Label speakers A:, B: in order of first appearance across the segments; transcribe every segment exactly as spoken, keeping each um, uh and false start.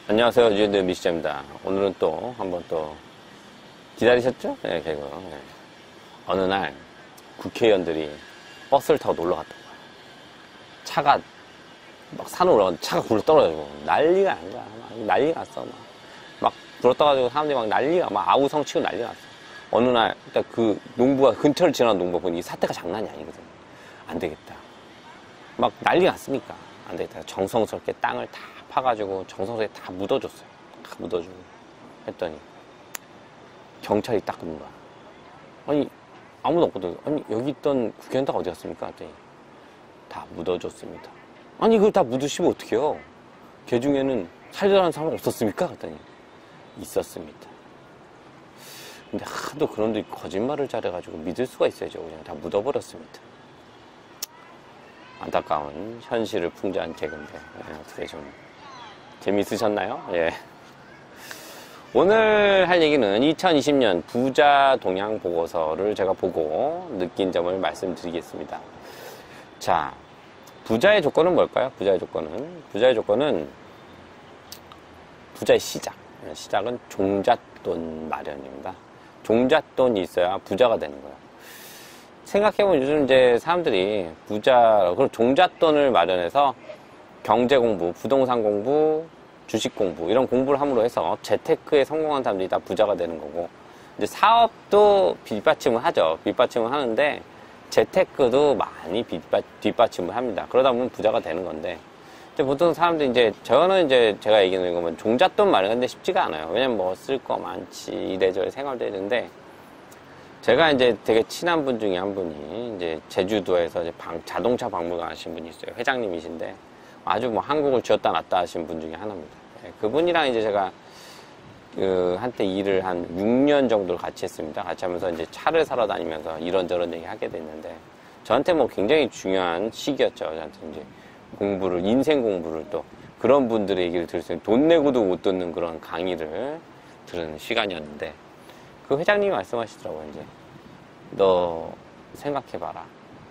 A: 안녕하세요. 유현대 미시자입니다. 오늘은 또 한번 또 기다리셨죠? 네, 개그. 네. 어느 날 국회의원들이 버스를 타고 놀러 갔던 거야. 차가 막 산을 올라가는데 차가 굴러 떨어지고 난리가 난 거야. 막 난리가 났어. 막, 막 굴러 떠가지고 사람들이 막 난리가 막 아우성 치고 난리가 났어. 어느 날 일단 그 농부가 근처를 지나는 농부가 보니 이 사태가 장난이 아니거든. 안 되겠다. 막 난리가 났으니까 안 되겠다. 정성스럽게 땅을 다 파가지고 정성스럽게 다 묻어줬어요. 다 묻어주고 했더니 경찰이 딱 오는 거야. 아니 아무도 없거든. 아니 여기 있던 국회의원 다 어디 갔습니까? 했더니 다 묻어줬습니다. 아니 그걸 다 묻으시면 어떡해요? 걔 중에는 살려라는 사람 없었습니까? 했더니 있었습니다. 근데 하도 그런데 거짓말을 잘해가지고 믿을 수가 있어야죠. 그냥 다 묻어버렸습니다. 안타까운 현실을 풍자한 개그인데 예, 어떻게 좀 재미있으셨나요? 예. 오늘 할 얘기는 이천이십 년 부자 동향 보고서를 제가 보고 느낀 점을 말씀드리겠습니다. 자, 부자의 조건은 뭘까요? 부자의 조건은 부자의 조건은 부자의 시작. 시작은 종잣돈 마련입니다. 종잣돈이 있어야 부자가 되는 거예요. 생각해보면 요즘 이제 사람들이 부자, 그리고 종잣돈을 마련해서 경제 공부, 부동산 공부, 주식 공부, 이런 공부를 함으로 해서 재테크에 성공한 사람들이 다 부자가 되는 거고, 이제 사업도 뒷받침을 하죠. 뒷받침을 하는데, 재테크도 많이 뒷받, 뒷받침을 합니다. 그러다 보면 부자가 되는 건데, 이제 보통 사람들이 이제, 저는 이제 제가 얘기하는 거면 종잣돈 마련하는데 쉽지가 않아요. 왜냐면 뭐 쓸 거 많지, 이래저래 생활도 해야 되는데, 제가 이제 되게 친한 분 중에 한 분이 이제 제주도에서 이제 방, 자동차 박물관 하신 분이 있어요. 회장님이신데 아주 뭐 한국을 쥐었다 놨다 하신 분 중에 하나입니다. 네, 그분이랑 이제 제가 그 한때 일을 한 육 년 정도를 같이 했습니다. 같이 하면서 이제 차를 사러 다니면서 이런저런 얘기 하게 됐는데 저한테 뭐 굉장히 중요한 시기였죠. 저한테 이제 공부를, 인생 공부를 또 그런 분들의 얘기를 들을 수 있는 돈 내고도 못 듣는 그런 강의를 들은 시간이었는데 그 회장님이 말씀하시더라고요. 이제 너 생각해봐라.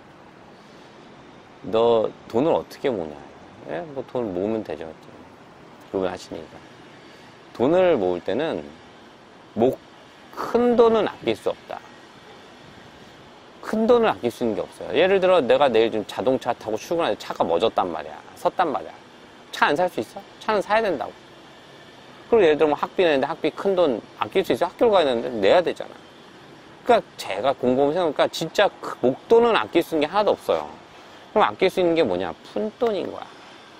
A: 너 돈을 어떻게 모냐? 예? 뭐 돈을 모으면 되죠. 그분 하시니까. 돈을 모을 때는 뭐 큰 돈은 아낄 수 없다. 큰 돈을 아낄 수 있는 게 없어요. 예를 들어 내가 내일 좀 자동차 타고 출근하는데 차가 멎었단 말이야. 섰단 말이야. 차 안 살 수 있어? 차는 사야 된다고. 그리고 예를 들어 뭐 학비 내는데 학비 큰 돈 아낄 수 있어? 학교를 가야 되는데 내야 되잖아. 그러니까 제가 공부하면 생각해보니까 진짜 그 목돈은 아낄 수 있는 게 하나도 없어요. 그럼 아낄 수 있는 게 뭐냐? 푼돈인 거야.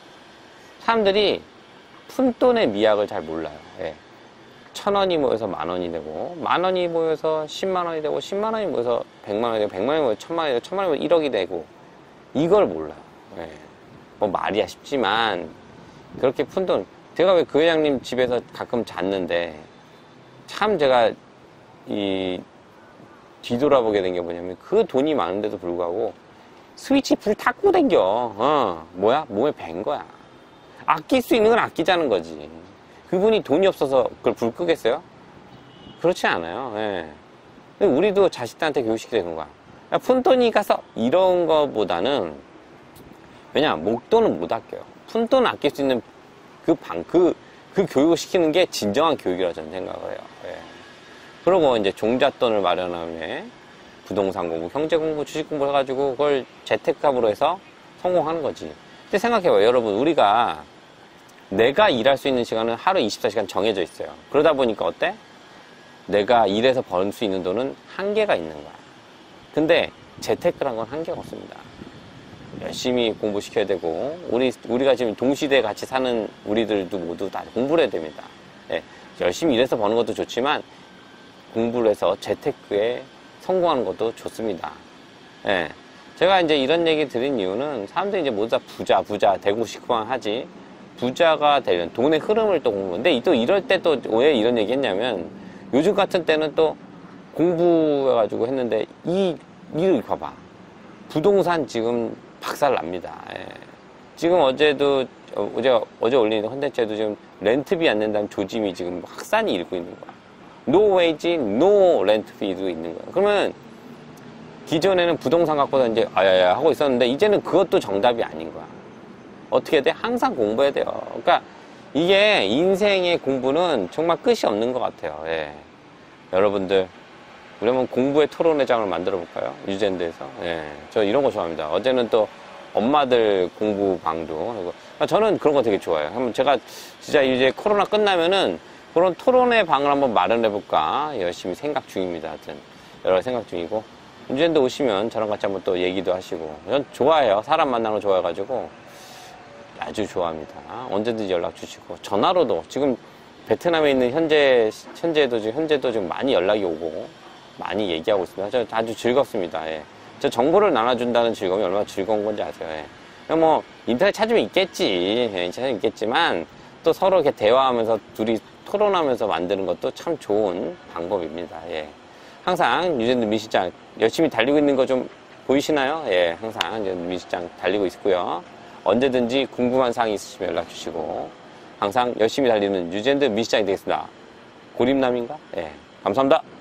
A: 사람들이 푼돈의 미학을 잘 몰라요. 예. 천 원이 모여서 만 원이 되고, 만 원이 모여서 십만 원이 되고, 십만 원이 모여서 백만 원이 되고, 백만 원이 모여서 천만 원이 되고, 천만 원이 모여서 일억이 되고, 이걸 몰라요. 예. 뭐 말이야 쉽지만, 그렇게 푼돈, 제가 왜 그 회장님 집에서 가끔 잤는데, 참 제가 이 뒤돌아보게 된 게 뭐냐면, 그 돈이 많은데도 불구하고, 스위치 불 탔고 댕겨. 어, 뭐야? 몸에 밴 거야. 아낄 수 있는 건 아끼자는 거지. 그분이 돈이 없어서 그걸 불 끄겠어요? 그렇지 않아요. 예. 근데 우리도 자식들한테 교육시키게 되는 거야. 야, 푼돈이 가서 이런 거보다는, 왜냐, 목돈은 못 아껴요. 푼돈을 아낄 수 있는 그 방, 그, 그 교육을 시키는 게 진정한 교육이라고 저는 생각을 해요. 예. 그리고 이제 종잣돈을 마련하면 부동산 공부, 경제 공부, 주식 공부 해가지고 그걸 재테크업으로 해서 성공하는 거지. 근데 생각해봐요. 여러분, 우리가 내가 일할 수 있는 시간은 하루 이십사 시간 정해져 있어요. 그러다 보니까 어때? 내가 일해서 벌 수 있는 돈은 한계가 있는 거야. 근데 재테크란 건 한계가 없습니다. 열심히 공부시켜야 되고, 우리, 우리가 지금 동시대에 같이 사는 우리들도 모두 다 공부를 해야 됩니다. 예, 열심히 일해서 버는 것도 좋지만, 공부를 해서 재테크에 성공하는 것도 좋습니다. 예. 제가 이제 이런 얘기 드린 이유는 사람들이 이제 모두 다 부자, 부자 되고 싶어만 하지, 부자가 되려면 돈의 흐름을 또 공부. 근데 또 이럴 때 또 왜 이런 얘기 했냐면, 요즘 같은 때는 또 공부해가지고 했는데, 이, 이거 봐봐. 부동산 지금 박살 납니다. 예. 지금 어제도, 어제, 어제 올린 컨텐츠에도 지금 렌트비 안 낸다는 조짐이 지금 확산이 일고 있는 거야. 노 웨이지, 노 렌트비도 있는 거야. 그러면, 기존에는 부동산 갖고서 이제, 아야야 하고 있었는데, 이제는 그것도 정답이 아닌 거야. 어떻게 돼? 항상 공부해야 돼요. 그러니까, 이게 인생의 공부는 정말 끝이 없는 것 같아요. 예. 여러분들, 우리 한번 공부의 토론회장을 만들어 볼까요? 유젠드에서. 예. 저 이런 거 좋아합니다. 어제는 또 엄마들 공부방도. 저는 그런 거 되게 좋아해요. 한번 제가 진짜 이제 코로나 끝나면은 그런 토론회 방을 한번 마련해 볼까 열심히 생각 중입니다. 하여튼 여러 가지 생각 중이고. 유젠드 오시면 저랑 같이 한번 또 얘기도 하시고. 전 좋아해요. 사람 만나는 거 좋아해가지고. 아주 좋아합니다. 언제든지 연락 주시고. 전화로도 지금 베트남에 있는 현재, 현재도 지금, 현재도 지금 많이 연락이 오고 많이 얘기하고 있습니다. 저 아주 즐겁습니다. 예. 저 정보를 나눠준다는 즐거움이 얼마나 즐거운 건지 아세요. 예. 그냥 뭐 인터넷 찾으면 있겠지. 예, 찾으면 있겠지만 또 서로 이렇게 대화하면서 둘이 토론하면서 만드는 것도 참 좋은 방법입니다. 예. 항상 유젠드 미시장 열심히 달리고 있는 거 좀 보이시나요? 예, 항상 유젠드 미시장 달리고 있고요. 언제든지 궁금한 사항이 있으시면 연락 주시고 항상 열심히 달리는 유젠드 미시장이 되겠습니다. 고림남인가? 예, 감사합니다.